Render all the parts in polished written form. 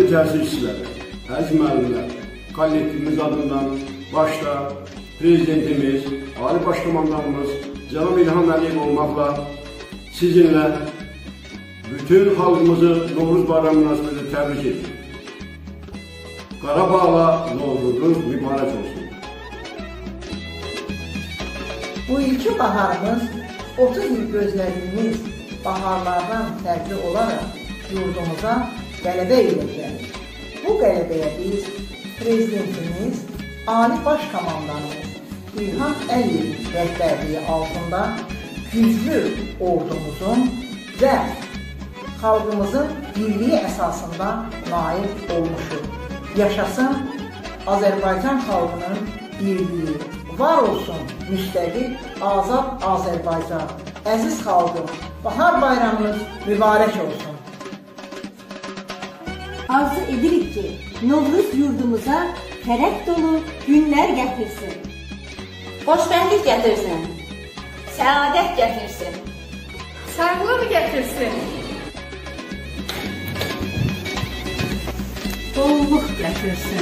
təsisçiləri, əziz müəllimlər, kollektivimiz adından başda prezidentimiz, Ali Baş Komandanımız Cənab İlham Əliyev olmaqla sizinlə bütün xalqımızı Novruz bayramı münasibətilə təbrik edir. Qarabağla Novruzunuz mübarək olsun. Bu ilki baharımız 30 il gözlədiyimiz baharlardan fərqli olaraq yurdumuza qələbə ilə gəlir. Bu qələbəyə biz prezidentimiz, Ali Baş Komandanımız İlham Əliyev rəhbərliyi altında güclü ordumuzun və xalqımızın birliyi əsasında nail olmuşdur. Yaşasın Azərbaycan xalqının birliyi. Var olsun müstəqil, azad Azərbaycan. Əziz xalqım, bahar bayramınız mübarək olsun. Arzu edirik ki, Novruz yurdumuza fərəh dolu günlər gətirsin. Xoşbəxtlik gətirsin. Səadət gətirsin. Sağlıq gətirsin. Bolluk gətirsin.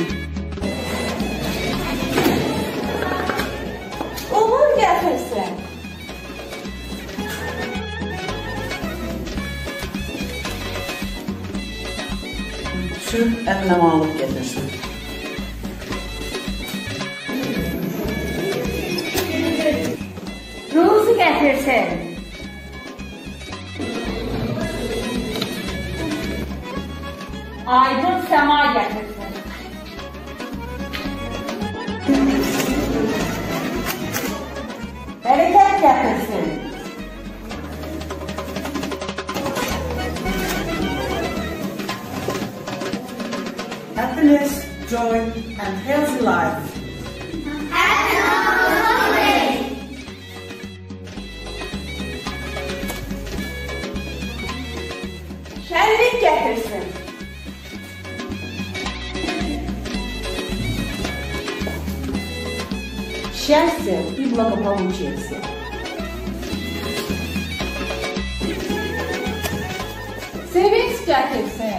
Uğur gətirsin. Sülh əmin-əmanlıq gətirsin. Ruzu gətirsin. Aydın səma gətirsin. Bərəkət gətirsin. Happiness, joy, and healthy life. Şənlik gətirsin. Счастья и благополучия всем. Sevinç gətirsin.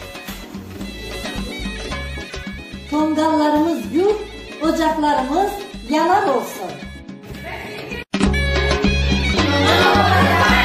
Tongallarımız gül, ocaklarımız yanar olsun.